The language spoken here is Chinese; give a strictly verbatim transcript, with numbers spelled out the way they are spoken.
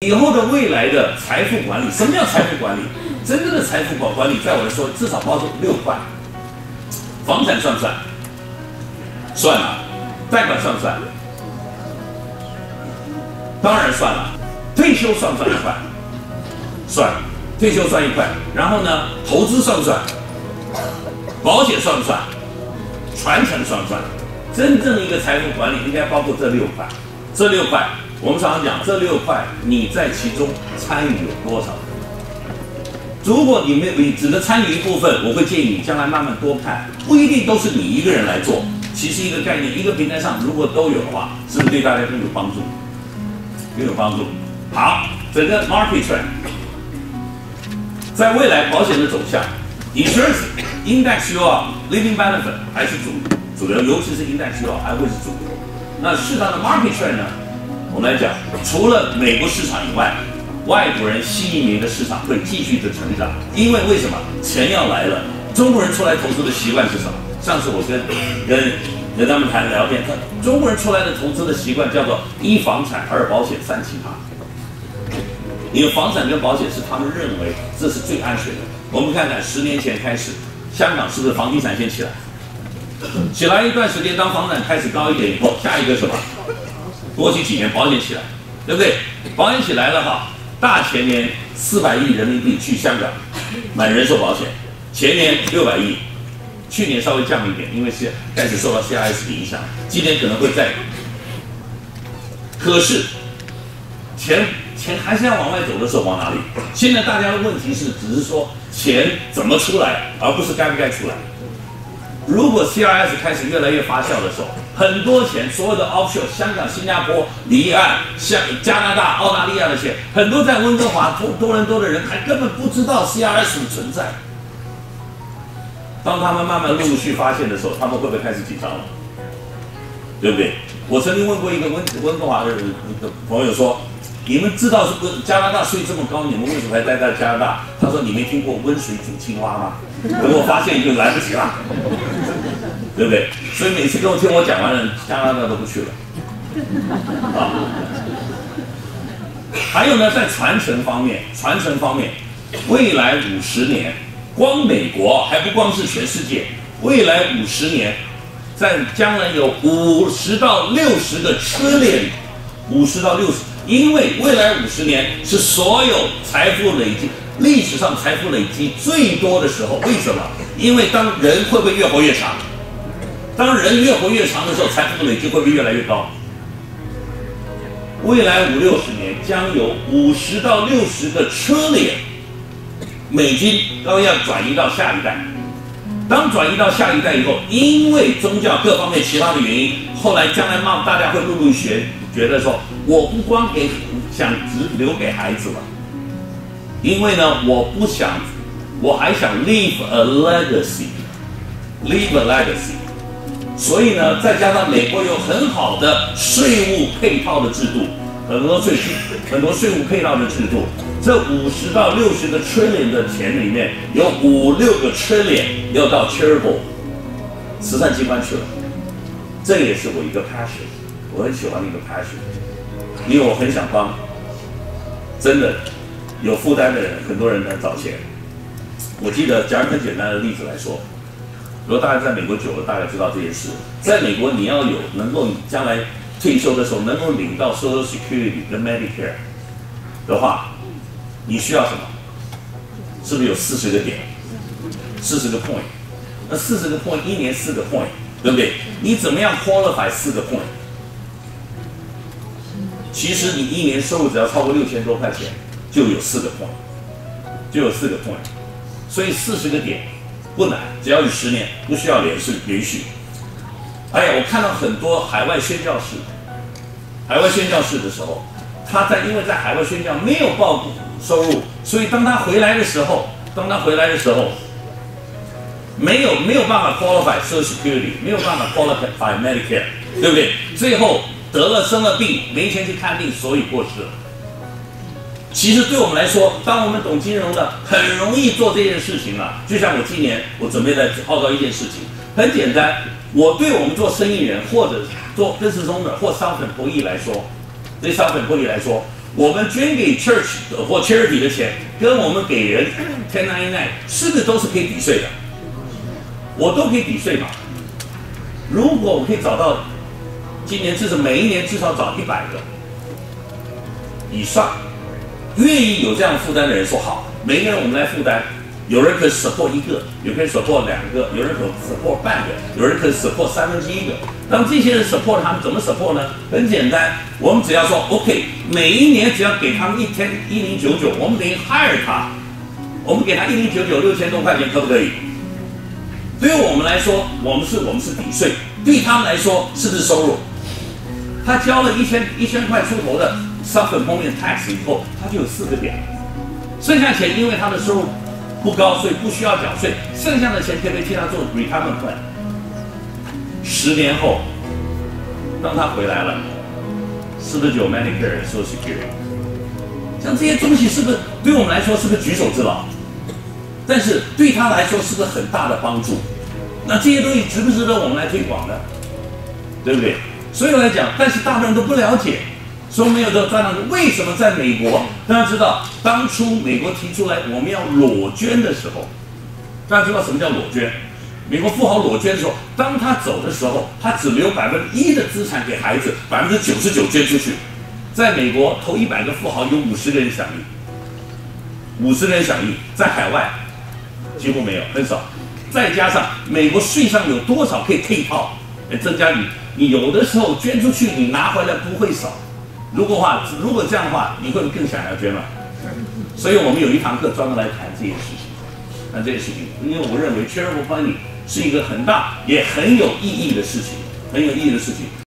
以后的未来的财富管理，什么叫财富管理？真正的财富管理，在我来说，至少包括六块。房产算不算？算了。贷款算不算？当然算了。退休算不算一块？算了。退休算一块。然后呢，投资算不算？保险算不算？传承算不算？真正一个财富管理应该包括这六块。这六块。我们常常讲，这六块你在其中参与有多少？如果你没有，你只能参与一部分，我会建议你将来慢慢多看，不一定都是你一个人来做。其实一个概念，一个平台上如果都有的话，是不是对大家更有帮助？更有帮助。好，整个 market trend， 在未来保险的走向 ，insurance index U R living benefit 还是主主流，尤其是 index U R 还会是主流。那市场的 market trend 呢？我们来讲，除了美国市场以外，外国人新移民的市场会继续的成长。因为为什么？钱要来了。中国人出来投资的习惯是什么？上次我跟跟跟他们谈聊天，中国人出来的投资的习惯叫做一房产、二保险、三其他。因为房产跟保险是他们认为这是最安全的。我们看看十年前开始，香港是不是房地产先起来？起来一段时间，当房产开始高一点以后，下一个什么？过去几年保险起来，对不对？保险起来了哈，大前年四百亿人民币去香港买人寿保险，前年六百亿，去年稍微降一点，因为是开始受到 C R S 的影响，今年可能会再。可是钱钱还是要往外走的时候往哪里？现在大家的问题是，只是说钱怎么出来，而不是该不该出来。如果 C R S 开始越来越发酵的时候，很多钱，所有的 offshore， 香港、新加坡、离岸、像加拿大、澳大利亚的钱，很多在温哥华、多多伦多的人还根本不知道 C R S 的存在。当他们慢慢陆陆续发现的时候，他们会不会开始紧张了？对不对？我曾经问过一个温温哥华的朋友说：“你们知道是加拿大税这么高，你们为什么还待在加拿大？”他说：“你没听过温水煮青蛙吗？”等我发现就来不及了。对不对？所以每次跟我听我讲完了，加拿大都不去了。啊，还有呢，在传承方面，传承方面，未来五十年，光美国还不光是全世界，未来五十年，在将来有五十到六十个trillion，五十到六十，因为未来五十年是所有财富累积历史上财富累积最多的时候。为什么？因为当人会不会越活越长？当人越活越长的时候，财富的累积会不会越来越高？未来五六十年将有五十到六十个trillion美金都要转移到下一代。当转移到下一代以后，因为宗教各方面其他的原因，后来将来嘛，大家会陆陆续觉得说，我不光给想只留给孩子了，因为呢，我不想，我还想 leave a legacy，leave a legacy。所以呢，再加上美国有很好的税务配套的制度，很多税很多税务配套的制度，这五十到六十个 trillion 的钱里面，有五六个 trillion 要到 charitable 慈善机关去了。这也是我一个 passion， 我很喜欢的一个 passion， 因为我很想帮真的有负担的人，很多人来找钱。我记得讲很简单的例子来说。如果大家在美国久了，大家知道这件事。在美国，你要有能够将来退休的时候能够领到 Social Security 跟 Medicare 的话，你需要什么？是不是有四十个点？四十个 point？ 那四十个 point 一年四个 point， 对不对？你怎么样 qualify 四个 point？ 其实你一年收入只要超过六千多块钱，就有四个 point， 就有四个 point。所以四十个点。不难，只要有十年，不需要连续连续。哎呀，我看到很多海外宣教士，海外宣教士的时候，他在因为在海外宣教没有报收入，所以当他回来的时候，当他回来的时候，没有没有办法 qualify Social Security， 没有办法 qualify Medicare， 对不对？最后得了生了病，没钱去看病，所以过世了。其实对我们来说，当我们懂金融的，很容易做这件事情啊。就像我今年我准备来报告一件事情，很简单。我对我们做生意人或者做 business owner 或 self-employed 来说，对 self-employed 来说， 我们捐给 church 或 charity 的钱，跟我们给人 ten ninety-nine 是不是都是可以抵税的？我都可以抵税嘛。如果我可以找到，今年至少每一年至少找一百个以上，愿意有这样负担的人说好，每一个人我们来负担。有人可以 support 一个，有人可以 support 两个，有人可以 support 半个，有人可以 support 三分之一个。当这些人 support 他们怎么 support 呢？很简单，我们只要说 OK， 每一年只要给他们一天一零九九，我们等于 hire 他，我们给他一零九九六千多块钱，可不可以？对于我们来说，我们是我们是抵税，对他们来说是不是收入？他交了一千一千块出头的 supplementary tax 以后，他就有四个点，剩下钱因为他的收入不高，所以不需要缴税，剩下的钱可以替他做 retirement plan。十年后，当他回来了，是不是就有 Medicare Social Security？ 像这些东西是不是对我们来说是不是举手之劳？但是对他来说是不是很大的帮助？那这些东西值不值得我们来推广呢？对不对？所以来讲，但是大部分人都不了解。所以没有这个专栏，为什么在美国？大家知道，当初美国提出来我们要裸捐的时候，大家知道什么叫裸捐？美国富豪裸捐的时候，当他走的时候，他只留百分之一的资产给孩子，百分之九十九捐出去。在美国，头一百个富豪有五十个人响应，五十个人响应，在海外几乎没有，很少。再加上美国税上有多少可以配套，来增加你，你有的时候捐出去，你拿回来不会少。如果话，如果这样的话，你会不会更想要捐嘛？所以我们有一堂课专门来谈这件事情，谈这件事情，因为我认为 charitable planning 是一个很大也很有意义的事情，很有意义的事情。